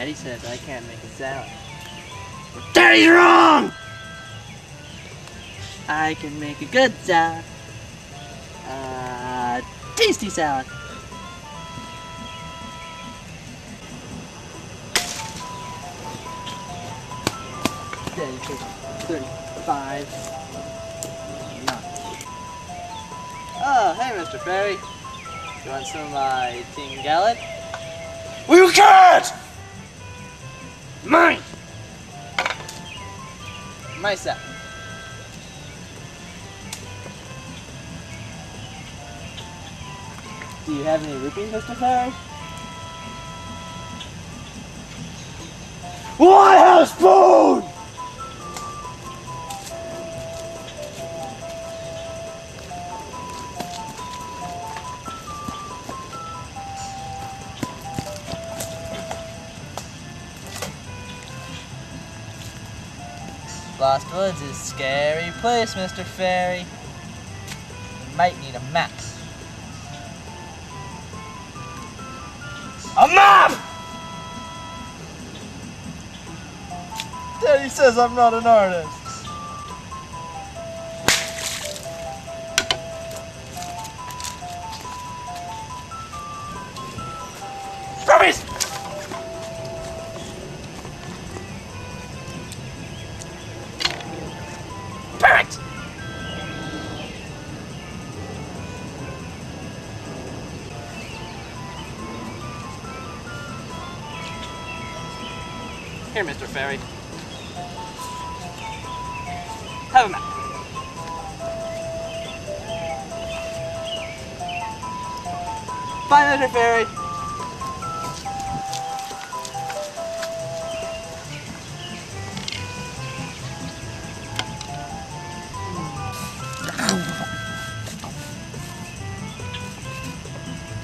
Daddy says I can't make a salad. Daddy's wrong! I can make a good salad. Tasty salad. Daddy says 35. None. Oh, hey, Mr. Fairy. You want some of my Team Gallet? Well, you can't! Mine! Myself. Do you have any rupees, Mr. Fairy? Well, I have a spoon! Lost Woods is a scary place, Mr. Fairy. You might need a map. A map! Daddy says I'm not an artist. Rubies! Perfect! Here, Mr. Fairy. Have a map. Bye, Mr. Fairy.